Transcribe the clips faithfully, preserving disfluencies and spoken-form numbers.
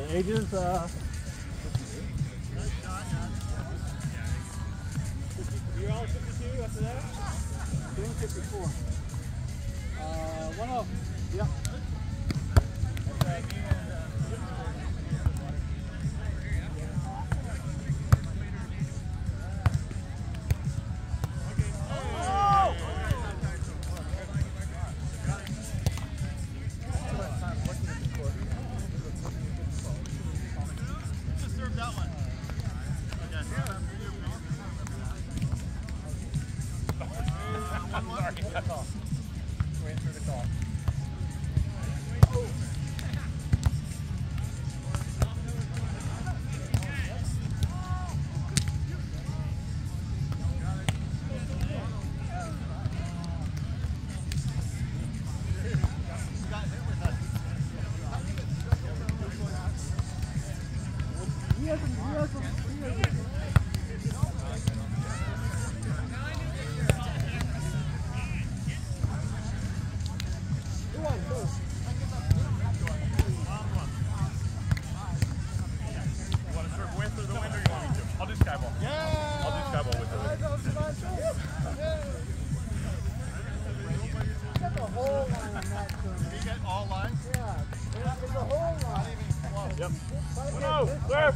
ages, uh... You're all fifty-two after that? Doing fifty-four. Uh, one oh. Yep. Yep. No, left.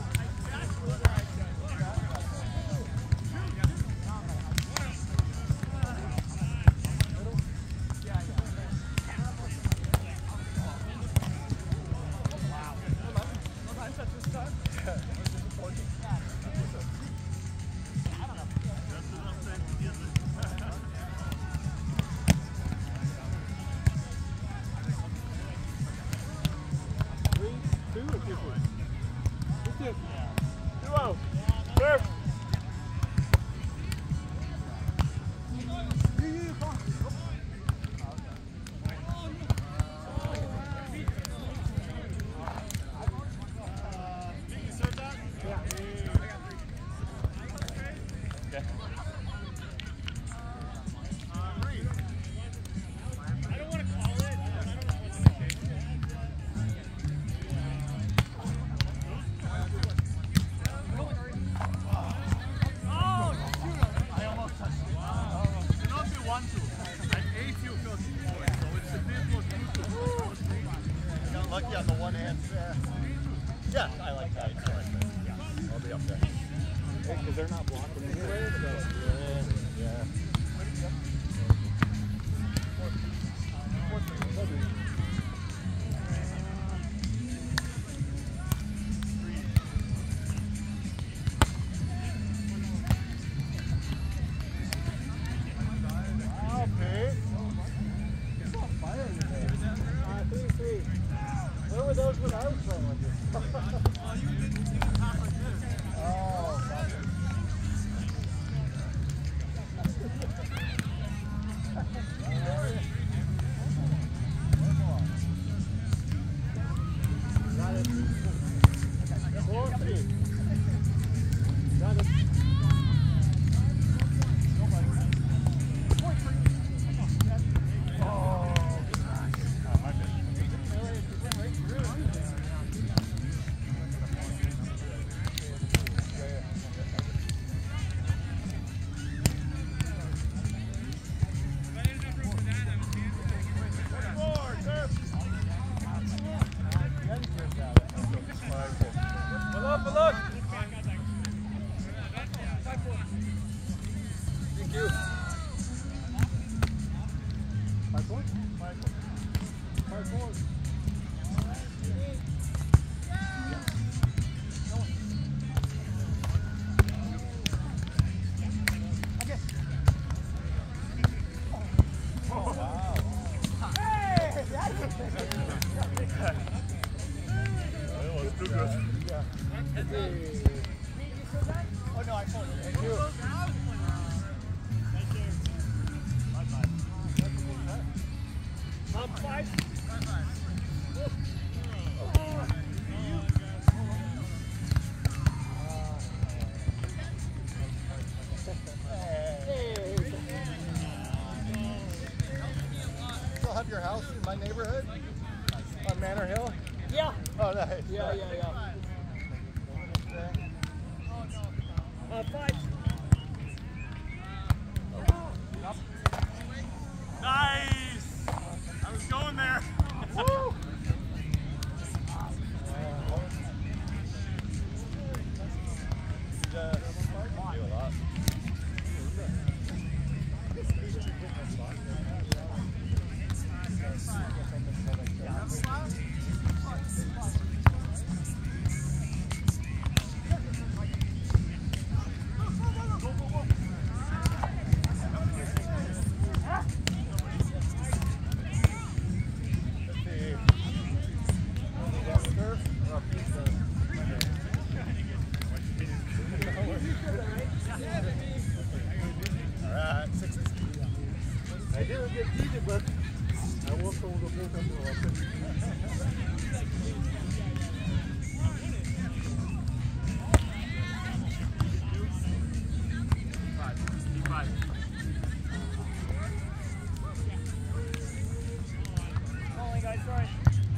Lucky on the one hand. Uh, yeah, I like that. I like that. Yeah, I'll be up there. Because hey, they're not blocking anyway, so yeah. yeah. Those when I was playing with you. Oh, you didn't do the top like this. Oh, gotcha. Got it. Four feet. Got it. Oh no, I told you. Thank you. Top five. Still have your house in my neighborhood on Manor Hill? Yeah. Oh, nice. Yeah, yeah, yeah. Uh, five. Nice! I was going there. Woo! Do a lot. Alright, six. I didn't get heated, but I walked over the boat and walked. Guys, sorry.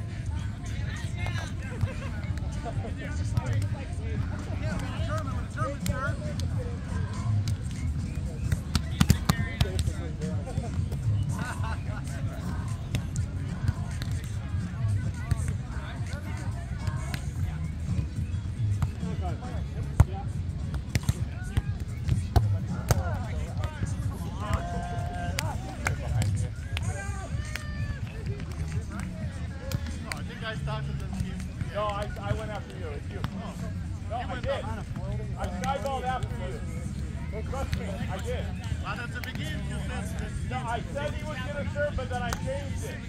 No, I, I went after you. It's you. No, I did. I skyballed after you. Trust me, I did. No, I said he was going to serve, but then I changed it.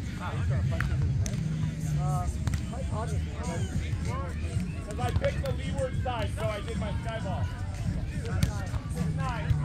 Because I picked the leeward side, so I did my skyball. Nine.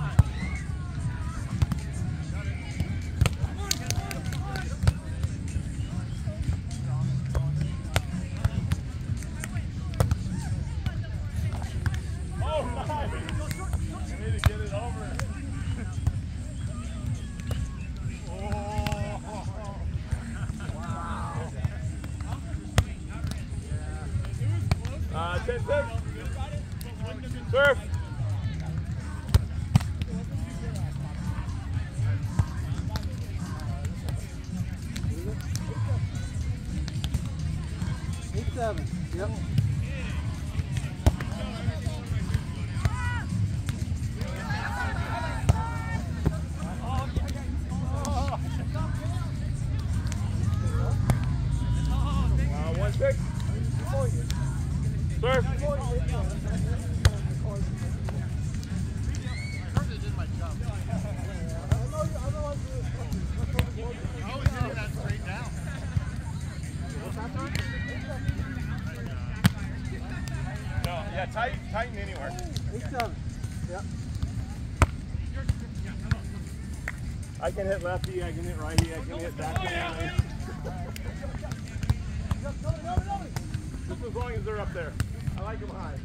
Uh, ten six. Surf. Eight seven. Yep. Uh, one six. Surf. No, yeah, tighten, tighten anywhere. Eight seven. Yep. I can hit lefty, I can hit righty, I can hit backhand. Just as long as they're up there. I like them high.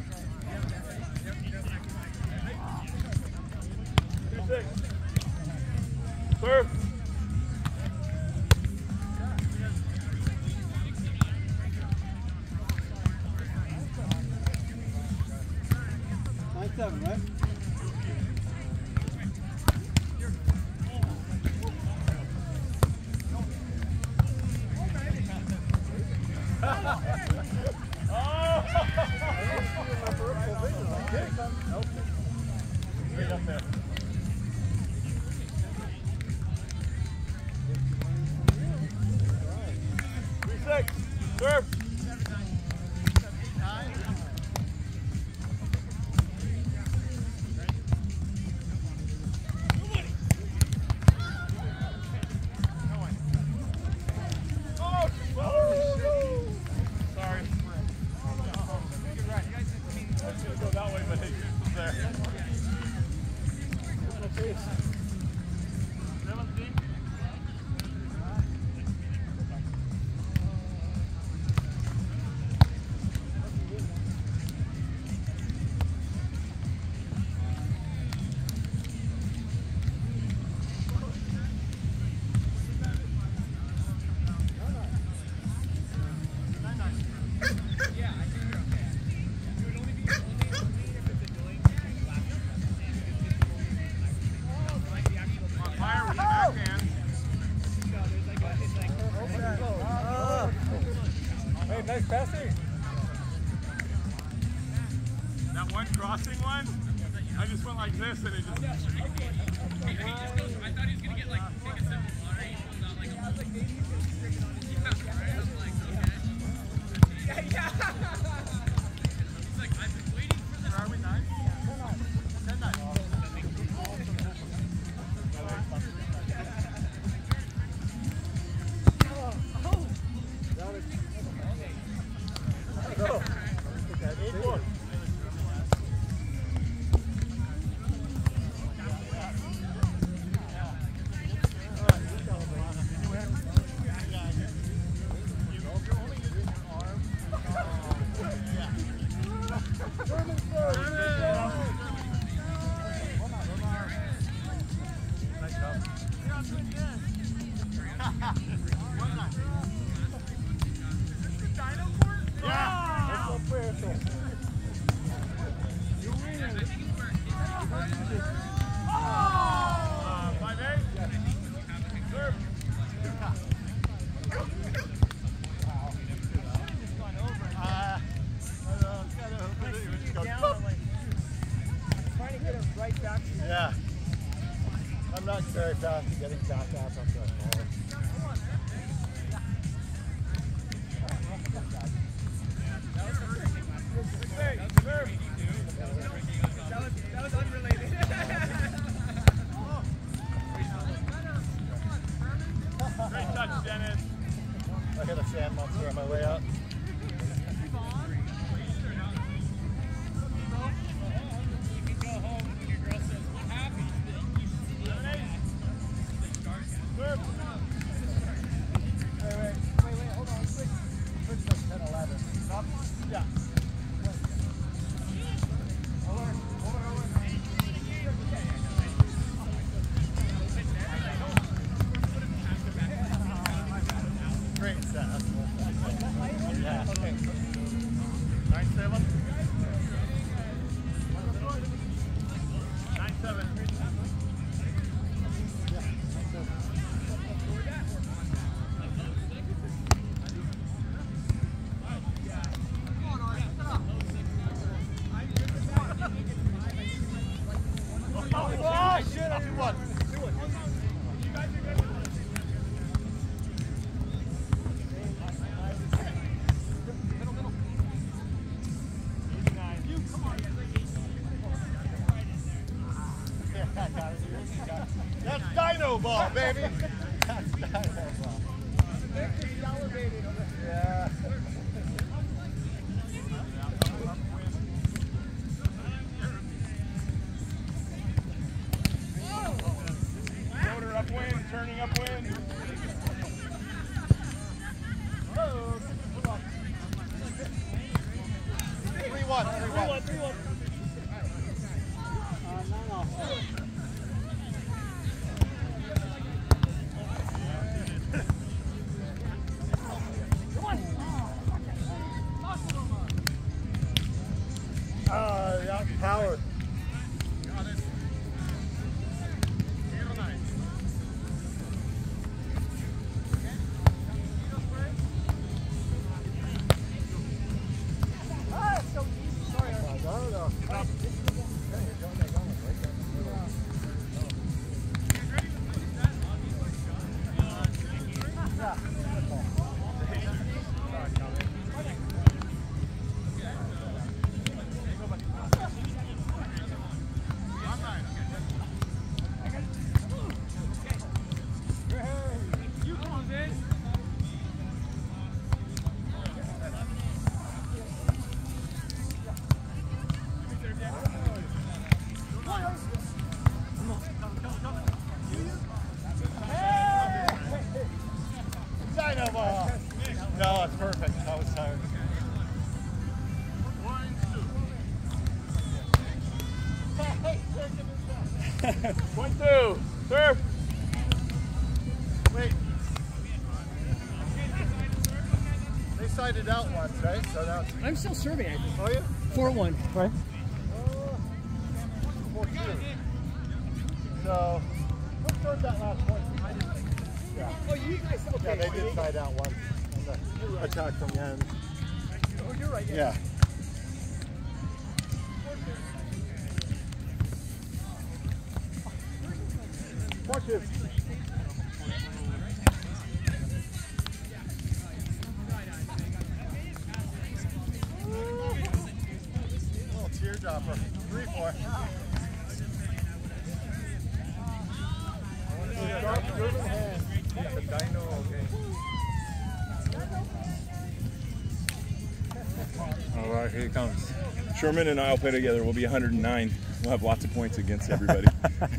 Two six. Surf. Nine seven, right? Right up there. Three six. Surf. one, I just went like this and it just... I thought he was going to get like, take a sip of water, he pulls out like a... I was like, maybe he's going to stick it on his... Yeah, right? I was like, okay. Yeah, yeah. He's like, I've been waiting for this. Are we nine? ten nine. Yeah. I'm not very fast at getting back up after I fall. That was, that was unrelated. Great touch, Dennis. I hit a sand monster on my way up. Great set. Yeah. Okay. Nine seven. Nine seven. Oh shit! I do one. That's Dino Ball, baby! That's Dino Ball. Yeah. Motor upwind, turning upwind. three one, three one. three one. Uh, no, no. Uh, yeah, power. Got it. Handle nice. Ah, it's so easy. Sorry. Uh, no, no. Stop. Dino Ball. No, it's perfect. I was tired. One, two, serve. Wait. They sided out once, right? So now it's... I'm still serving, I think. Oh, yeah? four one. Right. four two. So, what scored that last point? Yeah. Oh, you guys, okay. Yeah, they did side out once on the attack from the end. Oh, you're right. Yeah. Punches. Little teardropper. Three, four. The dino, okay. All right, here he comes. Sherman and I will play together. We'll be one hundred nine. We'll have lots of points against everybody.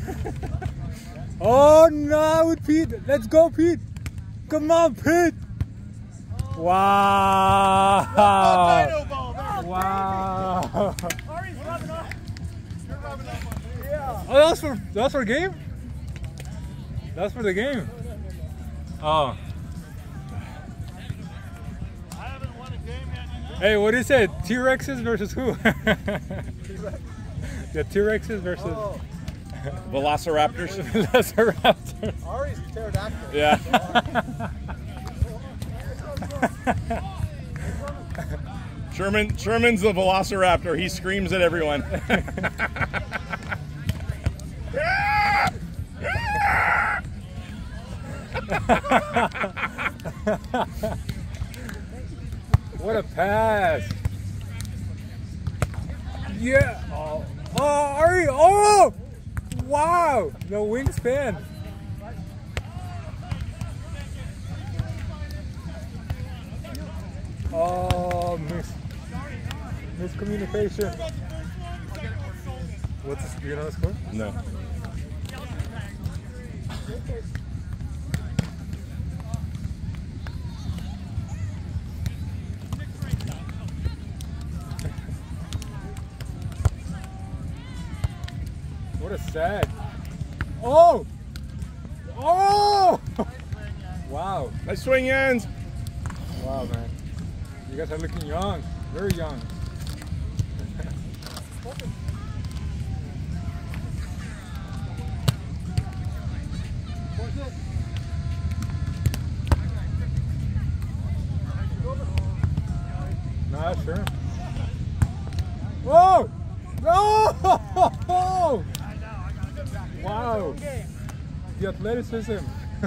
Oh no, with Pete. Let's go, Pete. Come on, Pete. Wow. Dino ball. That's Wow. Ari's rubbing off. You're rubbing off on me. Yeah. Oh, that's for that's for game. That's for the game. Oh. I haven't won a game yet. Hey, what is it? T-Rexes versus who? The T-Rexes versus Oh, Velociraptors. Velociraptor. Ari's pterodactyl. Yeah. Sherman Sherman's the Velociraptor. He screams at everyone. What a pass! Yeah! Oh, oh Ari! Oh! Wow! The wingspan! Oh, miss. Miscommunication. What's this? Do you know the score? No. What a sad. Oh! Oh! Wow. Nice swing ends. Wow, man. You guys are looking young. Very young. Nah, sure. Whoa! No! Wow! The athleticism.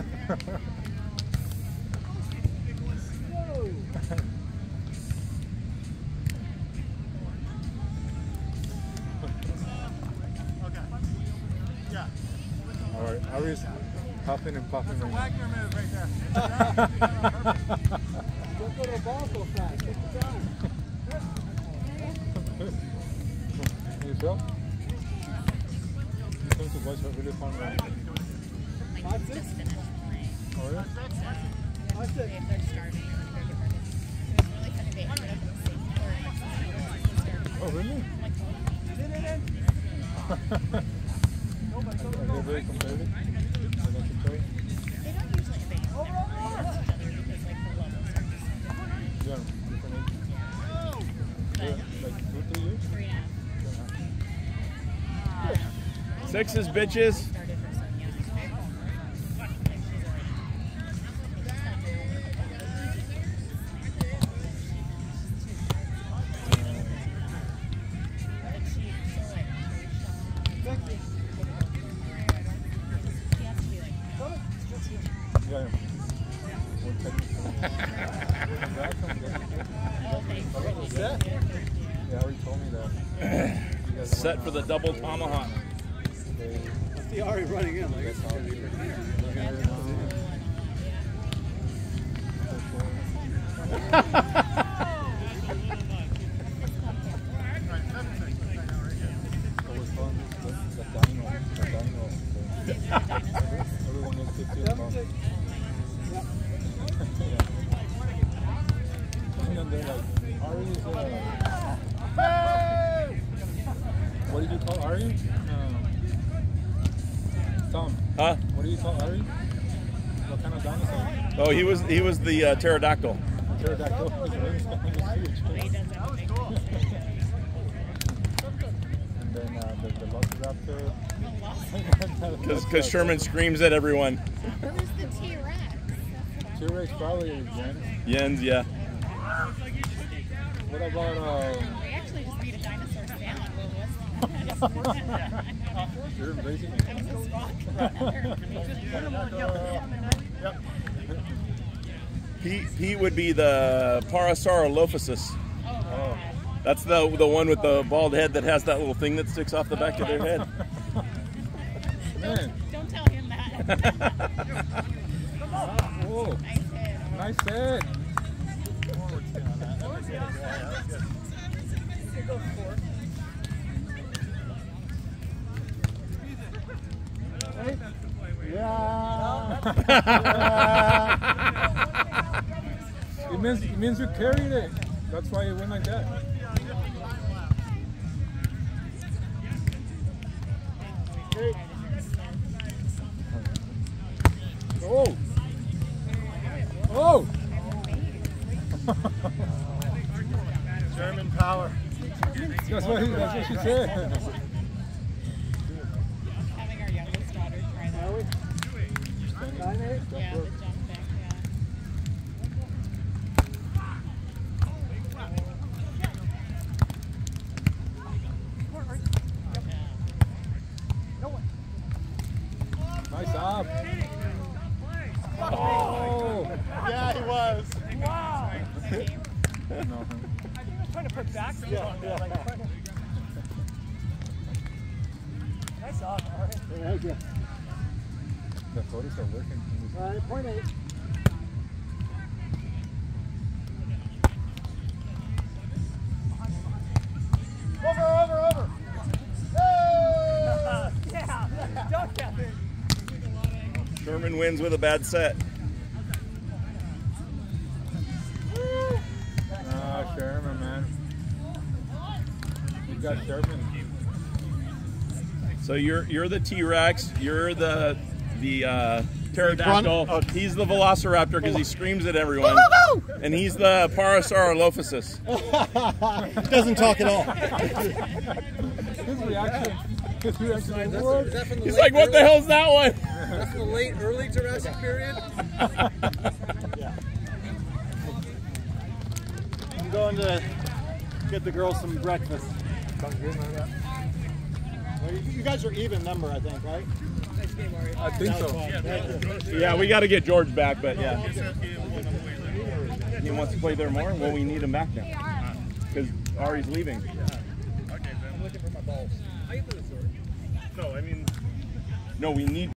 Yeah. All right, Ari's puffing and puffing. That's a right Wagner move right there. Don't go to the ball so fast. Take your time. now. You feel? You think the boys have really fun, right? Five, six? Oh, yeah? Five, six. Oh, really? Are they very competitive? They like to play? Yeah, different age. Yeah, like two, three years? Sixes, bitches. Yeah. More technical. That comes in. Yeah, already told me that. You guys Set wanna- for the double tomahawk. they- I see Ari running in. Like, it's gonna be pretty easy. I was calling this the, the dino, the dino. thing. Everyone is fifteen Seven, pounds. six. Yep. And then they're like, Ari is uh, what did you call Ari? Uh, Tom, Huh? what do you call Ari? What kind of dinosaur? Oh, he was he was the uh, pterodactyl. Pterodactyl. His wingspan is huge. And then uh, the, the Velociraptor. Because Sherman screams at everyone. Who's the T-Rex? T-Rex probably again. Yens, yeah. What about uh, We actually just made a dinosaur salad. What was You're embracing it. Yep. Pete, Pete would be the Parasaurolophus. Oh. That's the the one with the bald head that has that little thing that sticks off the back of their head. Man. Don't tell him that. Oh. Nice hit. Nice hit. Yeah. It means it means you carried it. That's why it went like that. Oh. Oh. German power. That's what, he, that's what she said. Having our youngest daughter try that. Are we? Nine, eight? Yeah, the jump back, yeah. Nice job. Oh. Yeah, he was. Wow! No. Trying to put back Yeah, on yeah. like, nice off, all right. Thank you. The photos are working. All right, point eight. Over, over, over. Hey! Yeah, don't get it. Sherman wins with a bad set. Ah, Sherman, man. You got Sherman. So you're you're the T-Rex. You're the the uh, pterodactyl. Oh. He's the Velociraptor because he screams at everyone. And he's the Parasaurolophus. Doesn't talk at all. His reaction. His reaction. What? Is that from the He's late like, what the early- hell's that one? That's the late early Jurassic period. Yeah. I'm going to get the girls some breakfast. Well, you, you guys are even number, I think, right? I think so. Thank you. Yeah, we got to get George back, but yeah. He wants to play there more? Well, we need him back now. Because Ari's leaving. I'm looking for my balls. How you put it, sir? No, I mean... No, we need...